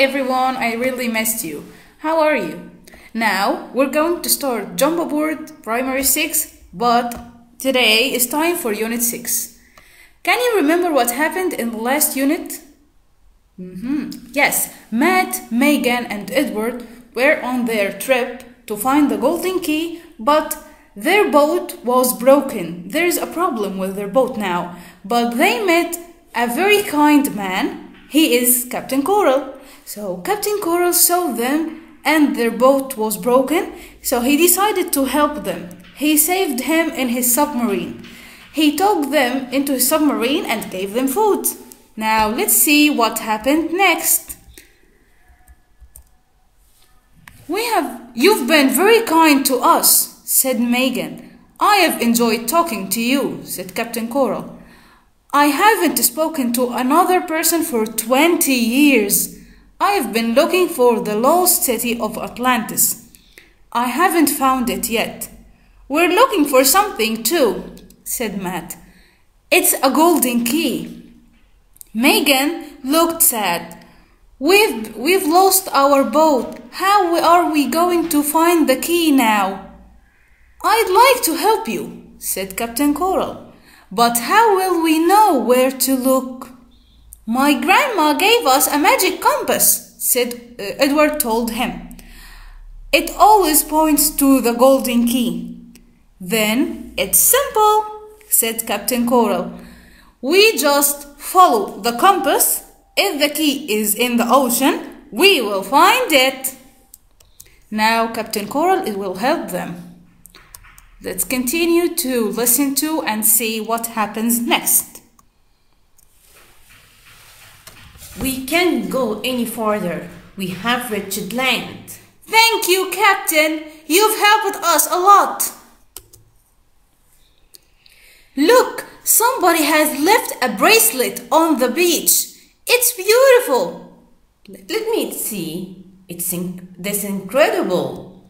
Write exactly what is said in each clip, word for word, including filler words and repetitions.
everyone, I really missed you. How are you? Now we're going to start Jump Aboard Primary six, but today is time for Unit six. Can you remember what happened in the last unit? Mm-hmm. Yes, Matt, Megan and Edward were on their trip to find the golden key, but their boat was broken. There's a problem with their boat now, but they met a very kind man. He is Captain Coral. So Captain Coral saw them and their boat was broken, so he decided to help them. He saved him in his submarine. He took them into his submarine and gave them food. Now let's see what happened next. We have, you've been very kind to us, said Megan. I have enjoyed talking to you, said Captain Coral. I haven't spoken to another person for twenty years. I have been looking for the lost city of Atlantis. I haven't found it yet. We're looking for something too, said Matt. It's a golden key. Megan looked sad. We've, we've lost our boat. How are we going to find the key now? I'd like to help you, said Captain Coral. But how will we know where to look? My grandma gave us a magic compass, said uh, Edward told him. It always points to the golden key. Then it's simple, said Captain Coral. We just follow the compass. If the key is in the ocean, we will find it. Now Captain Coral will help them. Let's continue to listen to and see what happens next. We can't go any farther. We have reached land. Thank you, Captain. You've helped us a lot. Look, somebody has left a bracelet on the beach. It's beautiful. Let me see. It's in that's incredible.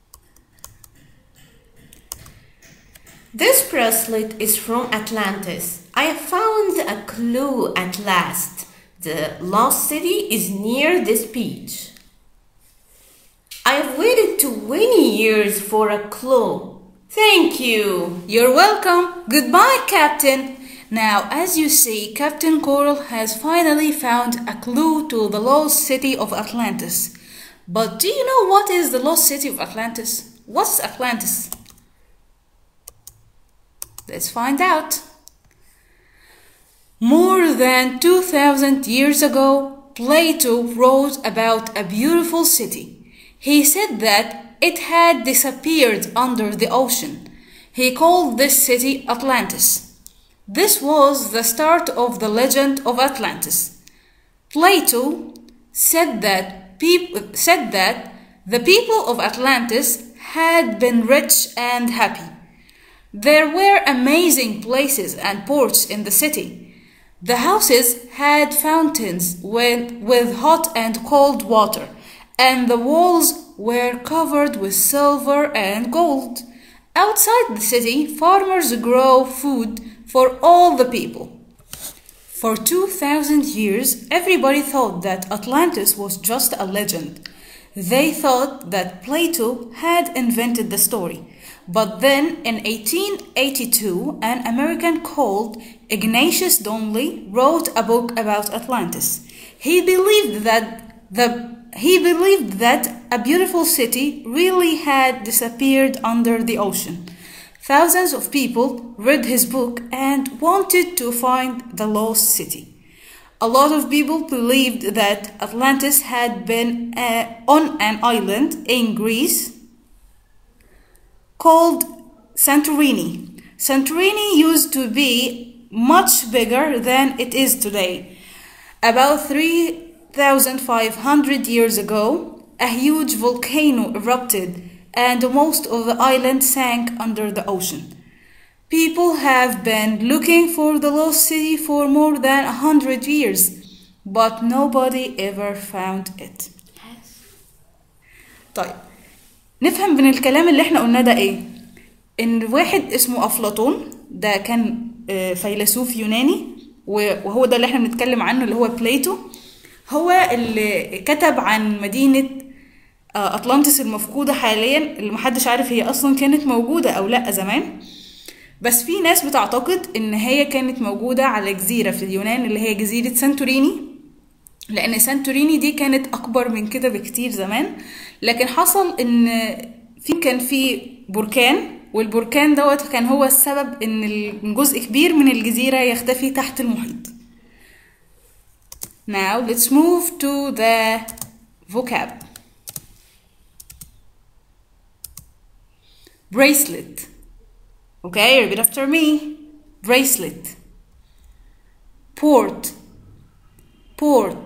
This bracelet is from Atlantis. I found a clue at last. The lost city is near this beach. I've waited twenty years for a clue. Thank you. You're welcome. Goodbye, Captain. Now, as you see, Captain Coral has finally found a clue to the lost city of Atlantis. But do you know what is the lost city of Atlantis? What's Atlantis? Let's find out. More than two thousand years ago, Plato wrote about a beautiful city. He said that it had disappeared under the ocean. He called this city Atlantis. This was the start of the legend of Atlantis. Plato said that, peop- said that the people of Atlantis had been rich and happy. There were amazing places and ports in the city. The houses had fountains with, with hot and cold water, and the walls were covered with silver and gold. Outside the city, farmers grow food for all the people. For two thousand years, everybody thought that Atlantis was just a legend. They thought that Plato had invented the story. But then in eighteen eighty-two, an American called Ignatius Donnelly wrote a book about Atlantis. He believed that the he believed that a beautiful city really had disappeared under the ocean. Thousands of people read his book and wanted to find the lost city. A lot of people believed that Atlantis had been uh, on an island in Greece called Santorini. Santorini used to be much bigger than it is today. About three thousand five hundred years ago, a huge volcano erupted and most of the island sank under the ocean. People have been looking for the lost city for more than a hundred years, but nobody ever found it. طيب نفهم من الكلام اللي احنا قلنا ده ايه؟ ان واحد اسمه افلاطون ده كان فيلسوف يوناني، وهو ده اللي احنا بنتكلم عنه اللي هو بليتو. هو اللي كتب عن مدينة أطلانتس المفقودة حاليا، اللي محدش عارف هي أصلا كانت موجودة أو لأ زمان، بس في ناس بتعتقد إن هي كانت موجودة على جزيرة في اليونان اللي هي جزيرة سانتوريني، لأن سانتوريني دي كانت أكبر من كده بكتير زمان، لكن حصل إن في كان في بركان، والبركان دوت كان هو السبب إن جزء كبير من الجزيرة يختفي تحت المحيط. Now let's move to the vocab. Bracelet. Okay, repeat after me. Bracelet. Port. Port.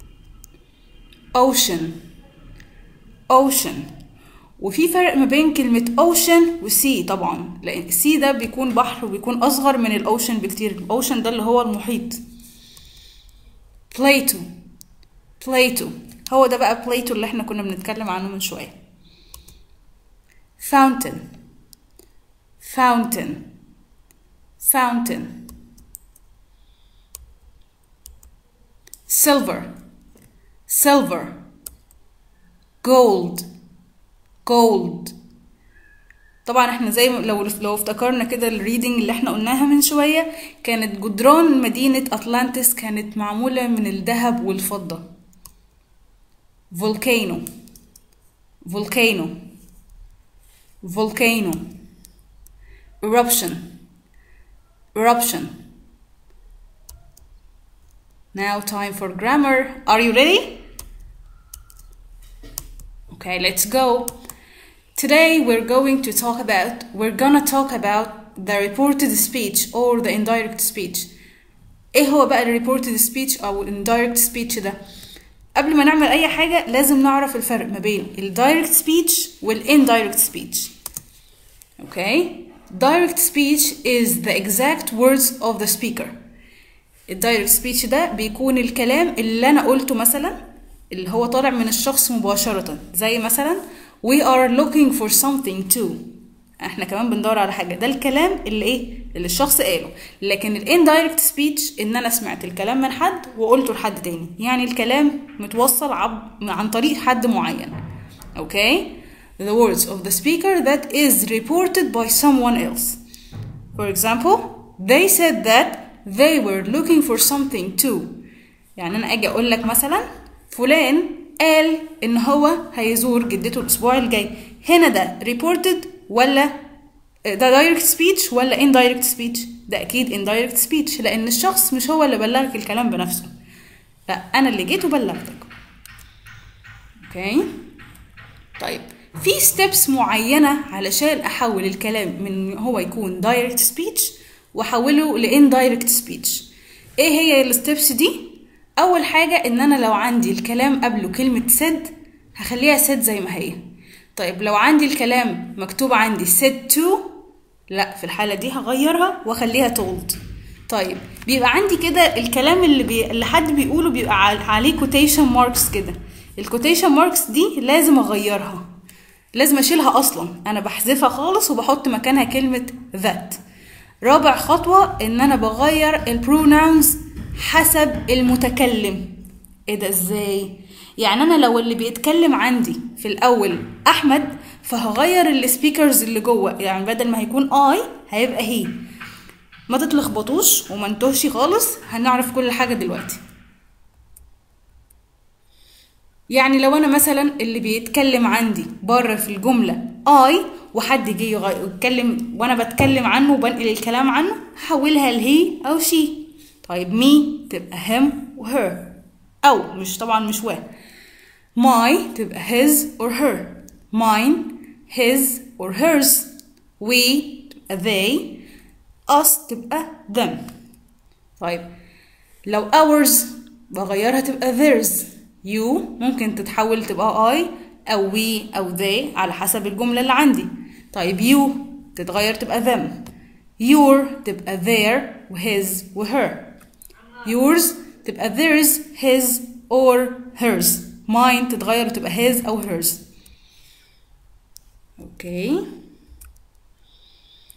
Ocean. Ocean. وفي فرق ما بين كلمة ocean و sea طبعا، لأن sea ده بيكون بحر وبيكون أصغر من الأوشن بكتير. الأوشن ده اللي هو المحيط. بلايتو. بلايتو هو ده بقى بلايتو اللي احنا كنا بنتكلم عنه من شوية. fountain. fountain. fountain. silver. silver. gold. gold. طبعا احنا زي لو لو افتكرنا كده الريدنج اللي احنا قلناها من شوية، كانت جدران مدينة أطلانتس كانت معمولة من الذهب والفضة. volcano. volcano. volcano. eruption. eruption. Now time for grammar. Are you ready? Okay, let's go. Today we're going to talk about we're gonna talk about the reported speech or the indirect speech. ايه هو بقى ال reported speech او indirect speech ده؟ قبل ما نعمل اي حاجة لازم نعرف الفرق ما بين ال direct speech وال indirect speech. Okay? Direct speech is the exact words of the speaker. ال direct speech ده بيكون الكلام اللي انا قلته مثلا، اللي هو طالع من الشخص مباشرة، زي مثلا we are looking for something too. احنا كمان بندور على حاجة، ده الكلام اللي ايه اللي الشخص قاله. لكن ال indirect speech ان انا سمعت الكلام من حد وقلته لحد تاني، يعني الكلام متوصل عب... عن طريق حد معين. Okay? The words of the speaker that is reported by someone else. For example, they said that they were looking for something too. يعني انا اجي اقول لك مثلا فلان قال ان هو هيزور جدته الاسبوع الجاي، هنا ده reported ولا ده direct speech ولا indirect speech؟ ده اكيد indirect speech، لان الشخص مش هو اللي بلغك الكلام بنفسه، لا انا اللي جيت وبلغتك. اوكي طيب في steps معينة علشان احول الكلام من هو يكون direct speech واحوله ل indirect speech. ايه هي الستبس دي؟ اول حاجة ان انا لو عندي الكلام قبله كلمة said هخليها said زي ما هي. طيب لو عندي الكلام مكتوب عندي said to، لا في الحالة دي هغيرها واخليها told. طيب بيبقى عندي كده الكلام اللي, بي... اللي حد بيقوله بيبقى عليه quotation marks كده، الquotation marks دي لازم اغيرها، لازم اشيلها اصلا، انا بحذفها خالص وبحط مكانها كلمة that. رابع خطوة ان انا بغير البروناونز حسب المتكلم. ايه ده ازاي؟ يعني انا لو اللي بيتكلم عندي في الاول احمد، فهغير السبيكرز اللي جوه، يعني بدل ما هيكون اي هيبقى هي. ما تتلخبطوش وما انتوهش خالص، هنعرف كل حاجه دلوقتي. يعني لو انا مثلا اللي بيتكلم عندي بره في الجمله اي، وحد جه يتكلم وانا بتكلم عنه وبنقل الكلام عنه، هحولها لهي او شي. طيب مي تبقى him و her، او مش طبعا مش و. my تبقى his or her، mine his or hers، we تبقى they، us تبقى them. طيب لو ours بغيرها تبقى theirs، you ممكن تتحول تبقى I او we او they على حسب الجملة اللي عندي. طيب you تتغير تبقى them، your تبقى their و his و her، yours تبقى theirs his or hers، mine تتغير تبقى his أو hers. اوكي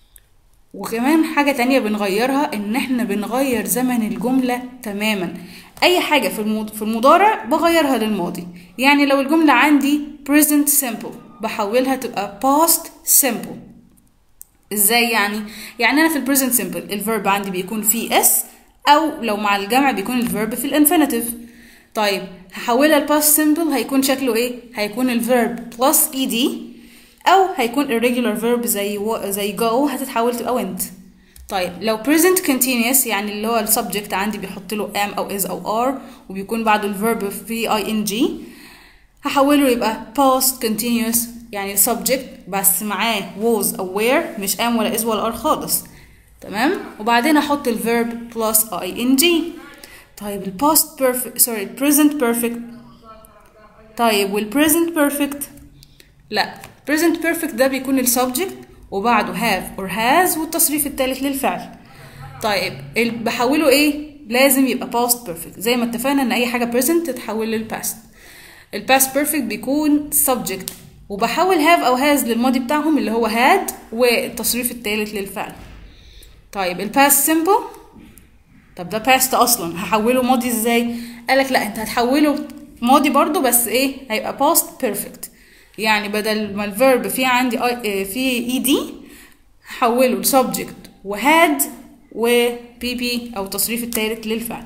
وكمان حاجة تانية بنغيرها، ان احنا بنغير زمن الجملة تماما. اي حاجه في في المضارع بغيرها للماضي. يعني لو الجمله عندي present simple بحولها تبقى past simple. ازاي يعني؟ يعني انا في البريزنت سمبل الفيرب عندي بيكون فيه اس، او لو مع الجمع بيكون الفيرب في الانفينيتيف. طيب هحولها الباست سمبل هيكون شكله ايه؟ هيكون الفيرب بلس اي دي، او هيكون irregular verb زي و... زي go هتتحول تبقى went. طيب لو present continuous يعني اللي هو السبجكت عندي بيحط له am او is او are وبيكون بعده الفيرب في ing، هحوله يبقى past continuous يعني subject بس معاه was او were، مش am ولا is ولا are خالص. تمام؟ وبعدين احط الفيرب plus ing. طيب ال past perfect sorry present perfect. طيب وال present perfect لا، present perfect ده بيكون السبجكت وبعده have or has والتصريف الثالث للفعل. طيب بحوله ايه؟ لازم يبقى past perfect زي ما اتفقنا ان اي حاجه present تتحول للpast. الباست بيرفكت بيكون subject وبحول have او has للماضي بتاعهم اللي هو had والتصريف الثالث للفعل. طيب الباست simple، طب ده past اصلا هحوله ماضي ازاي؟ قالك لا انت هتحوله ماضي برضو بس ايه؟ هيبقى past perfect. يعني بدل ما الفيرب فيه عندي فيه ed هحوله لسبجكت وهاد و pp او التصريف الثالث للفعل.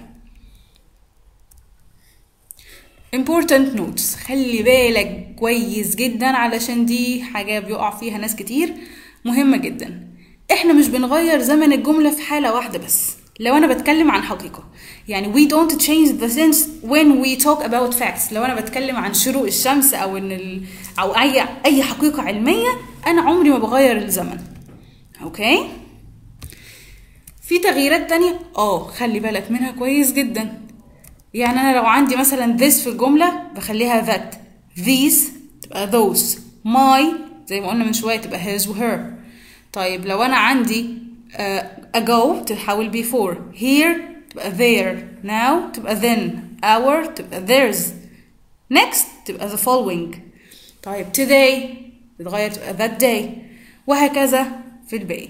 important notes، خلي بالك كويس جدا علشان دي حاجة بيقع فيها ناس كتير، مهمة جدا. احنا مش بنغير زمن الجملة في حالة واحدة بس. لو انا بتكلم عن حقيقة يعني we don't change the sense when we talk about facts. لو انا بتكلم عن شروق الشمس او ان ال... او اي اي حقيقة علمية انا عمري ما بغير الزمن. اوكي؟ في تغييرات تانية اه خلي بالك منها كويس جدا. يعني انا لو عندي مثلا this في الجمله بخليها that، these تبقى those، my زي ما قلنا من شويه تبقى his و her. طيب لو انا عندي uh, ago تتحول before، here تبقى there، now تبقى then، our تبقى theirs، next تبقى the following. طيب today تتغير تبقى that day، وهكذا في الباقي.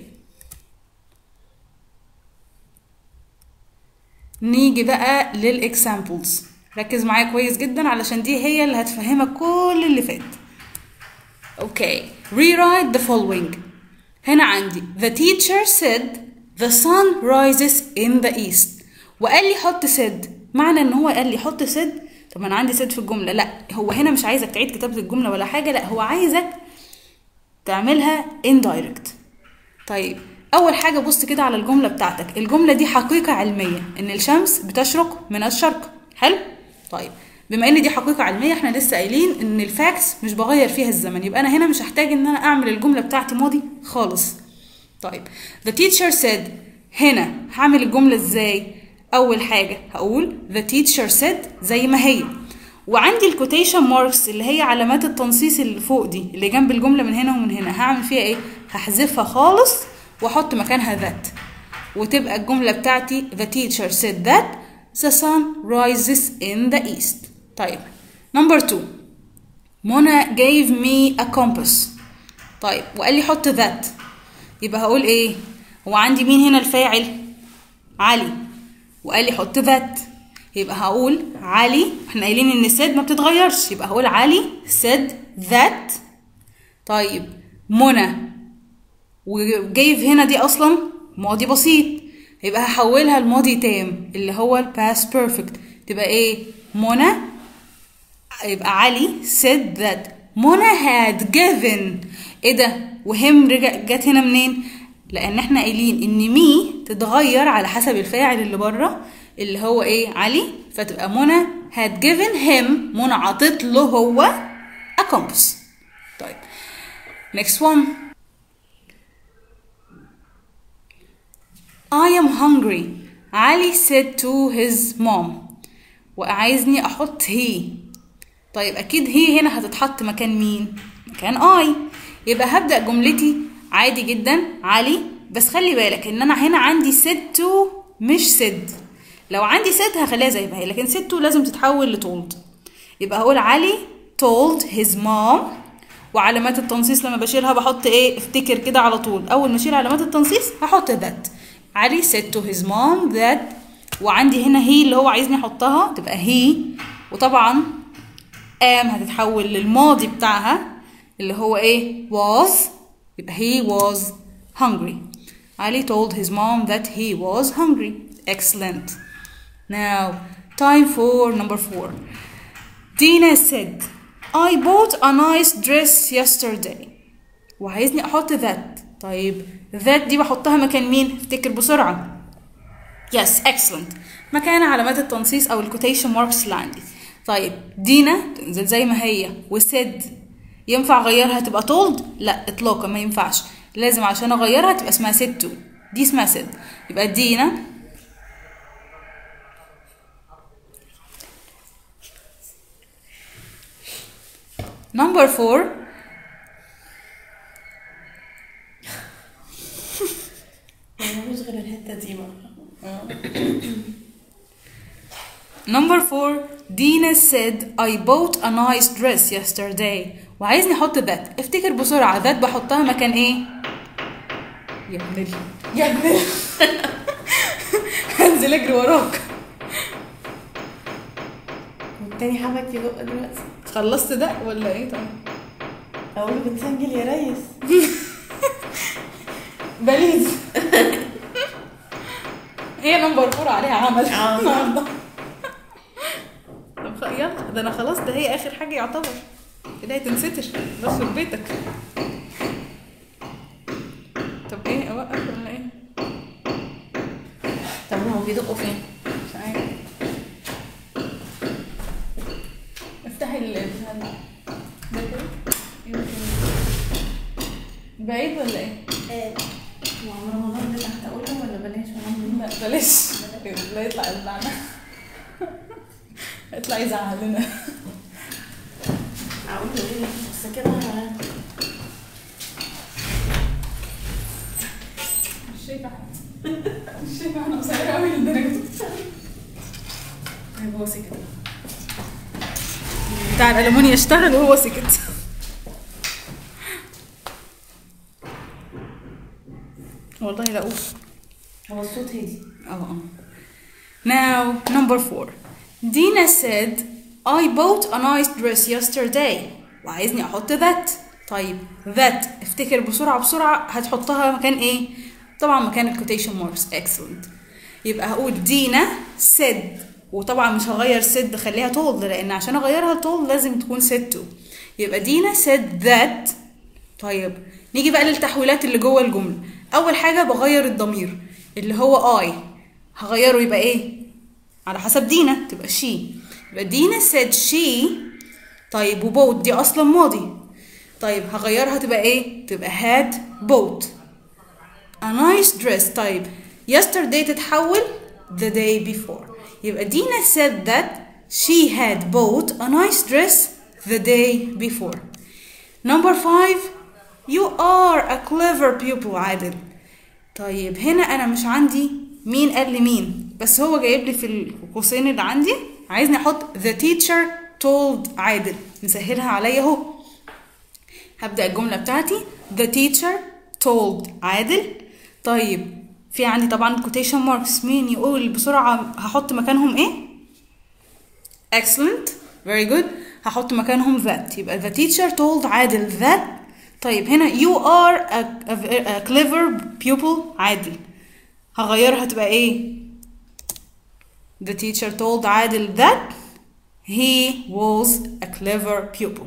نيجي بقى للإكسامبلز، ركز معايا كويس جدا علشان دي هي اللي هتفهمك كل اللي فات. اوكي، rewrite the following. هنا عندي the teacher said the sun rises in the east، وقال لي حط said. معنى ان هو قال لي حط said، طب انا عندي said في الجمله، لا هو هنا مش عايزك تعيد كتابه الجمله ولا حاجه، لا هو عايزك تعملها indirect. طيب اول حاجه بص كده على الجمله بتاعتك، الجمله دي حقيقه علميه ان الشمس بتشرق من الشرق. حلو؟ طيب بما ان دي حقيقه علميه احنا لسه قايلين ان الفاكس مش بغير فيها الزمن، يبقى انا هنا مش هحتاج ان انا اعمل الجمله بتاعتي ماضي خالص. طيب the teacher said، هنا هعمل الجمله ازاي؟ اول حاجه هقول the teacher said زي ما هي، وعندي الكوتيشن ماركس اللي هي علامات التنصيص اللي فوق دي اللي جنب الجمله من هنا ومن هنا، هعمل فيها ايه؟ هحذفها خالص واحط مكانها that، وتبقى الجمله بتاعتي the teacher said that the sun rises in the east. طيب number two، منى gave me a compass. طيب وقال لي حط that، يبقى هقول ايه؟ هو عندي مين هنا الفاعل؟ علي، وقال لي حط that، يبقى هقول علي، احنا قايلين ان said ما بتتغيرش، يبقى هقول علي said that. طيب منى وجايف هنا دي اصلا ماضي بسيط، يبقى هحولها لماضي تام اللي هو الباست بيرفكت، تبقى ايه؟ منى، يبقى علي said that منى had given. ايه ده؟ وهم رجع جت هنا منين؟ لان احنا قايلين ان مي تتغير على حسب الفاعل اللي بره اللي هو ايه؟ علي، فتبقى منى had given him، منى عطت له هو a compass. طيب next one، I am hungry. علي said to his mom، وعايزني احط he. طيب اكيد هي هنا هتتحط مكان مين؟ مكان I، يبقى هبدأ جملتي عادي جدا علي، بس خلي بالك ان انا هنا عندي said to مش said. لو عندي said هخليها زي ما هي، لكن said to لازم تتحول لtold. يبقى هقول علي told his mom، وعلامات التنصيص لما بشيلها بحط ايه؟ افتكر كده على طول اول ما اشيل علامات التنصيص هحط that. علي said to his mom that وعندي هنا هي اللي هو عايزني احطها تبقى هي، وطبعا am هتتحول للماضي بتاعها اللي هو ايه was، يبقى he was hungry. Ali told his mom that he was hungry. Excellent. Now time for number four. Dina said I bought a nice dress yesterday. وعايزني احط that. طيب that دي بحطها مكان مين؟ افتكر بسرعة. Yes, excellent. مكان علامات التنصيص او الكوتيشن ماركس اللي عندي. طيب دينا تنزل زي ما هي، وسد ينفع اغيرها تبقى told؟ لا اطلاقا ما ينفعش، لازم عشان اغيرها تبقى اسمها said to، دي اسمها said. يبقى دينا number four. مش غير الحتة دي number four. Dina said I bought a nice dress yesterday. وعايزني احط that. افتكر بسرعة that بحطها مكان ايه؟ يا ابني يا ابني هنزل اجري وراك. والتاني حبك يدق دلوقتي. خلصت ده ولا ايه؟ طيب اقول بتسجل يا ريس. بليز. هي نمبر فور عليها عمل النهارده. طب يلا ده انا خلاص، ده هي اخر حاجه يعتبر كده، هتنستر بس في بيتك. طب ايه اوقف ولا ايه؟ طب هما بيدقوا فين؟ مش عارف. افتحي ال ده كده بعيد ولا ايه؟ ايه وعمر رمضان ده تحت اقولهم ولا بلاش؟ لا بلاش، لا يطلع يزعلنا. يطلع يزعلنا. اقول له ايه بس كده؟ مش شايفه حاجه، مش شايفه، انا قصيره قوي للدرجه دي. هو سكت بتاع الالومنيا اشتغل وهو سكت. والله لا اقول هو الصوت هادي. اه now number four. Dina said I bought a nice dress yesterday. وعايزني احط that. طيب that افتكر بسرعه بسرعه هتحطها مكان ايه؟ طبعا مكان الكوتيشن ماركس. excellent. يبقى هقول دينا said، وطبعا مش هغير said خليها told، لان عشان اغيرها told لازم تكون said to. يبقى دينا said that. طيب نيجي بقى للتحويلات اللي جوه الجمله. اول حاجه بغير الضمير اللي هو I، هغيره يبقى ايه؟ على حسب دينا تبقى she. يبقى دينا said she. طيب وبوت دي اصلا ماضي، طيب هغيرها تبقى ايه؟ تبقى had bought a nice dress. طيب yesterday تتحول the day before. يبقى دينا said that she had bought a nice dress the day before. number five. You are a clever pupil عادل. طيب هنا انا مش عندي مين قال لي مين، بس هو جايب لي في القوسين اللي عندي عايزني احط the teacher told عادل. نسهلها عليا اهو. هبدأ الجملة بتاعتي the teacher told عادل. طيب في عندي طبعا quotation marks، مين يقول بسرعة هحط مكانهم ايه؟ excellent very good. هحط مكانهم that. يبقى the teacher told عادل that. طيب هنا you are a, a, a clever pupil عادل، هغيرها تبقى ايه؟ the teacher told عادل that he was a clever pupil.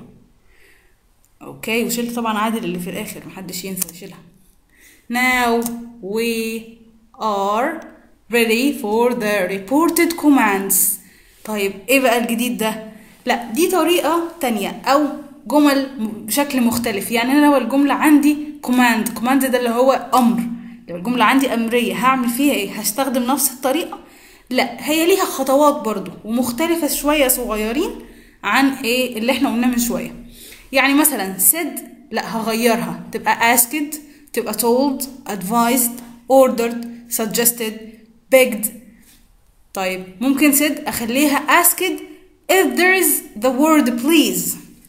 اوكي وشلت طبعا عادل اللي في الاخر، محدش ينسى يشيلها. now we are ready for the reported commands. طيب ايه بقى الجديد ده؟ لا دي طريقة تانية او جمل بشكل مختلف. يعني انا لو الجملة عندي command، command ده اللي هو امر، لو الجملة عندي امرية هعمل فيها ايه؟ هستخدم نفس الطريقة؟ لا هي ليها خطوات برضو ومختلفة شوية صغيرين عن ايه اللي احنا قلناه من شوية. يعني مثلا said لا هغيرها تبقى asked، تبقى told، advised، ordered، suggested، begged. طيب ممكن said اخليها asked if there is the word please.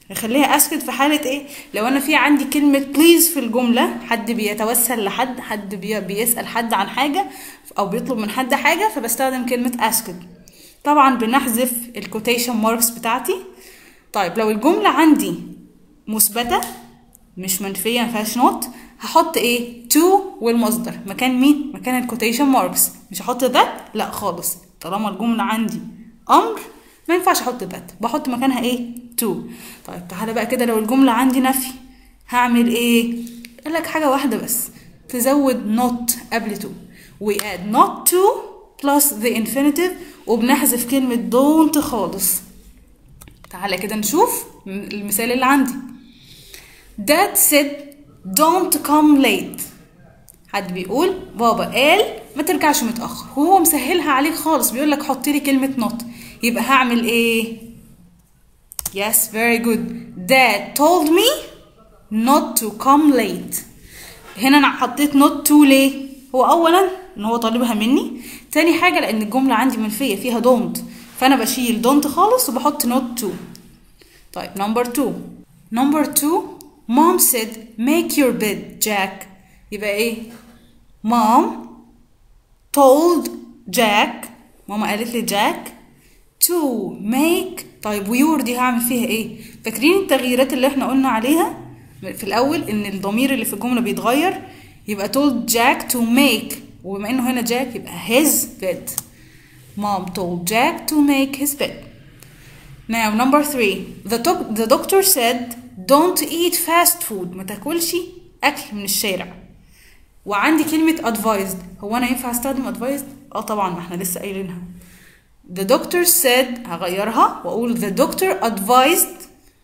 هخليها asked في حالة ايه؟ لو انا في عندي كلمة please في الجملة، حد بيتوسل لحد، حد بي بيسأل حد عن حاجة او بيطلب من حد حاجة، فبستخدم كلمة asked. طبعا بنحذف الكوتيشن ماركس بتاعتي. طيب لو الجملة عندي مثبتة مش منفية مفيهاش نوت، هحط ايه؟ to والمصدر مكان مين؟ مكان الكوتيشن ماركس. مش هحط that، لا خالص، طالما الجملة عندي امر ما ينفعش احط that، بحط مكانها ايه؟ to. طيب تعالى بقى كده لو الجملة عندي نفي هعمل ايه؟ قال لك حاجة واحدة بس، تزود not قبل to. we add not to plus the infinitive وبنحذف كلمة don't خالص. تعالى كده نشوف المثال اللي عندي. Dad said don't come late. حد بيقول بابا قال ما ترجعش متأخر، وهو مسهلها عليك خالص، بيقول لك حط لي كلمة not. يبقى هعمل ايه؟ Yes, very good. Dad told me not to come late. هنا انا حطيت not to ليه؟ هو اولا ان هو طالبها مني، تاني حاجة لان الجملة عندي منفية فيها don't، فانا بشيل don't خالص وبحط not to. طيب number two. number two mom said make your bed Jack. يبقى ايه؟ mom told Jack، ماما قالت لي جاك to make. طيب ويور دي هعمل فيها ايه؟ فاكرين التغييرات اللي احنا قلنا عليها في الاول ان الضمير اللي في الجمله بيتغير، يبقى told Jack to make، وبما انه هنا جاك يبقى his bed. mom told Jack to make his bed. now number three. the, doc the doctor said don't eat fast food. ما تاكلش اكل من الشارع. وعندي كلمه advised، هو انا ينفع استخدم advised؟ اه طبعا، ما احنا لسه قايلينها. the doctor said هغيرها واقول the doctor advised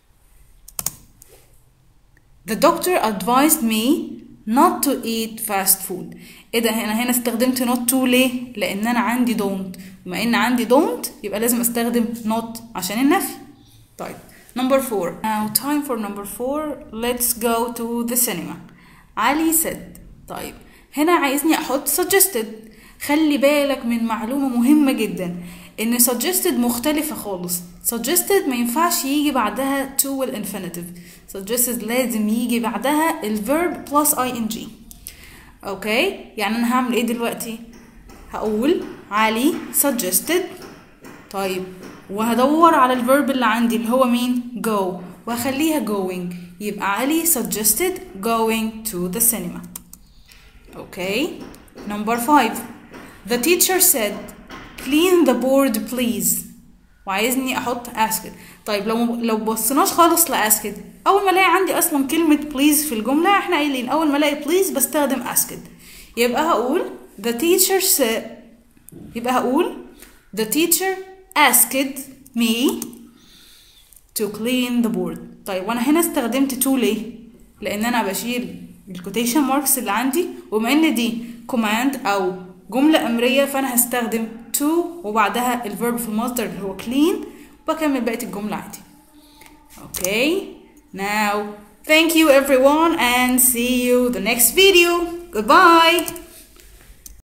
the doctor advised me not to eat fast food. ايه ده؟ هنا هنا استخدمت not to ليه؟ لان انا عندي don't، وما ان عندي don't يبقى لازم استخدم not عشان النفي. طيب number four. now time for number four. let's go to the cinema. علي said. طيب هنا عايزني احط suggested. خلي بالك من معلومة مهمة جدا، ان suggested مختلفة خالص. suggested ما ينفعش يجي بعدها to والinfinitive. suggested لازم يجي بعدها الverb plus ing. اوكي، يعني انا هعمل ايه دلوقتي؟ هقول علي suggested، طيب وهدور على الverb اللي عندي اللي هو مين؟ go، وهخليها going، يبقى علي suggested going to the cinema. اوكي. number five. the teacher said clean the board please. وعايزني احط asked. طيب لو لو بصيناش خالص لاسكد، اول ما الاقي عندي اصلا كلمه please في الجمله، احنا قايلين اول ما الاقي please بستخدم asked، يبقى هقول the teacher said، يبقى هقول the teacher asked me to clean the board. طيب وانا هنا استخدمت to ليه؟ لان انا بشيل الكوتيشن ماركس اللي عندي، وبما ان دي command او جمله امريه فانا هستخدم to وبعدها الفيرب في المصدر اللي هو clean، وبكمل بقية الجملة عادي. Okay, now thank you everyone and see you the next video. Goodbye.